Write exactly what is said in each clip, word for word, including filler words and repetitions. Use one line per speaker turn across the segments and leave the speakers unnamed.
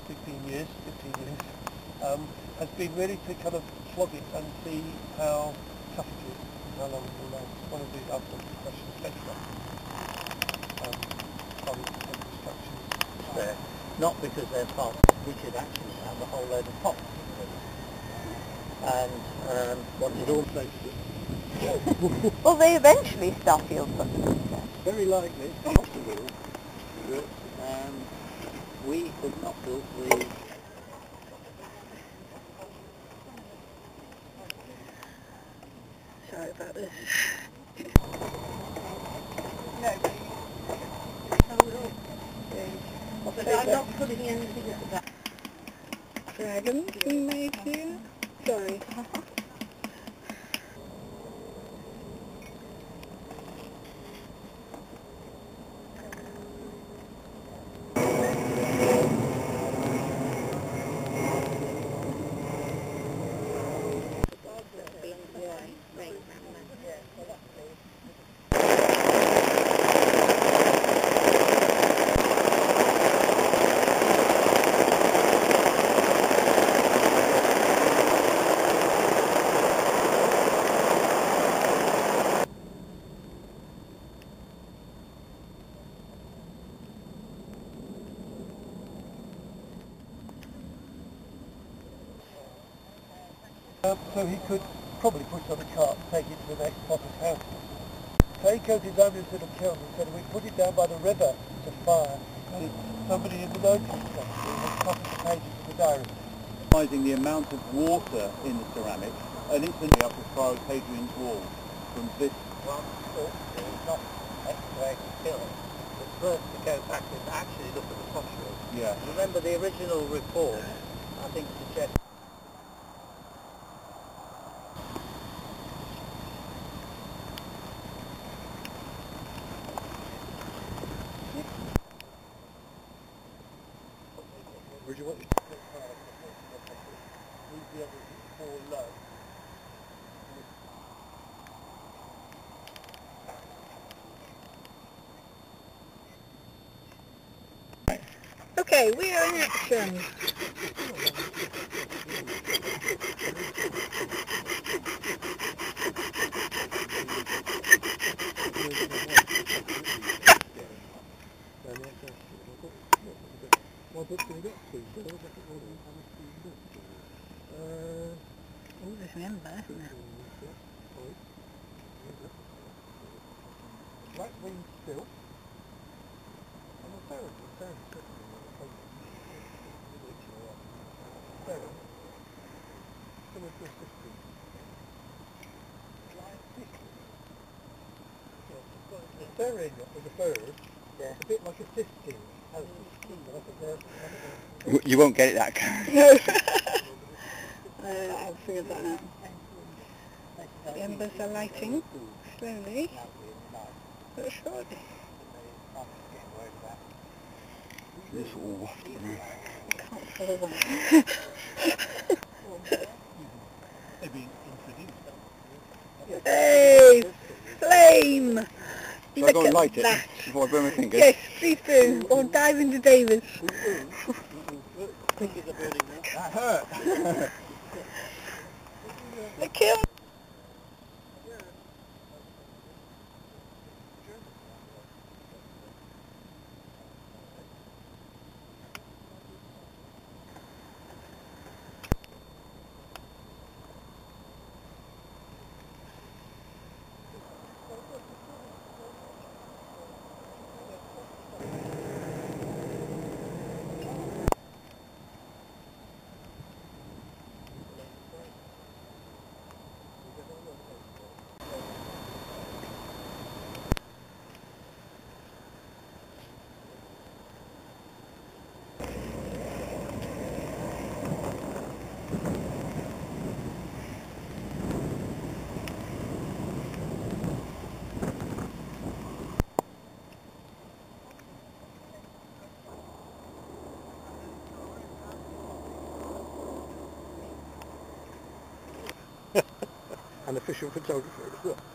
sixteen years, fifteen years, um, has been really to kind of flog it and see how tough it is and how long it will last. One of the other questions later um, on constructions there, not because they're parts which would actually have a whole load of pots. And um, what it also
Will they eventually start field buses?
very likely, it's possible that um, we could not build the
Sorry about this.
No, but I'm not putting anything at the back.
Dragons being made here? Sorry.
Uh, so he could probably put it on a cart and take it to the next potter's house. So he goes his own little kiln and said, we put it down by the river to fire. And somebody in the local country has copied the pages of the diary. The amount of water in the ceramic, and it's up as far as Hadrian's Wall from this. Well, it's not excavated kiln, but first to go back and actually look at the pottery. Yeah. Remember the original report, I think, suggests. Would you want to put the others fall low?
Okay, we are in action. Oh, there's an ember, isn't there?
Right wing still. And the third, the third, the third. So it's just fifteen. The third is a third. Yeah. A bit like a fifteen. Has fifteen, but I think they're, I think
You won't get it that close.
No. uh, I've figured that out. The embers are lighting slowly but surely.
This all wafted around.
Can't follow that.
they're being introduced.
Hey! Flame!
Shall I
Look
go and
at
light it
that.
before I burn my fingers?
Yes, please do. Or dive into Davis.
Fingers are burning now. That hurt.
The kiln.
And official photographer as well.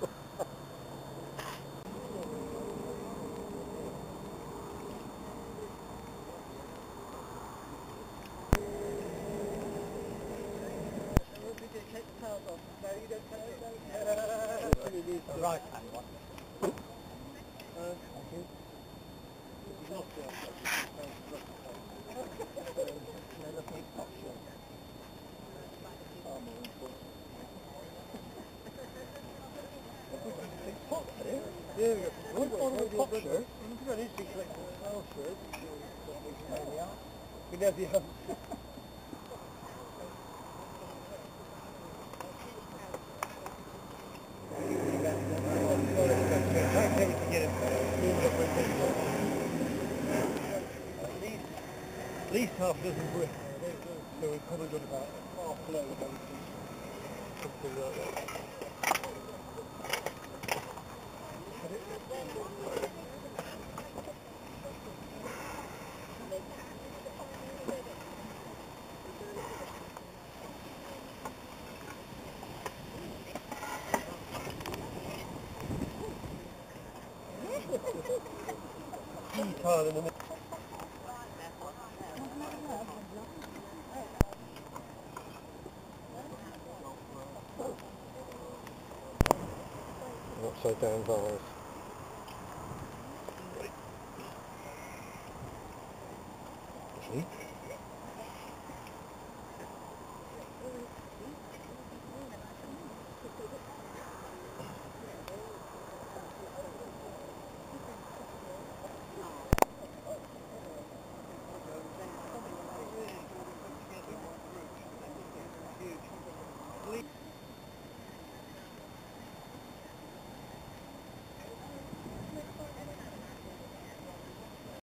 the right hand one. Uh, thank you. It's not there. They're looking at top shirt. Far more important. Top there? Yeah, we got the top shirt. We've got an interesting collection of style shirts. There we are. We never have. At least half a dozen brick. So we've probably got about half a load of everything. Something like that. Key tile in the middle. An upside down vase. See?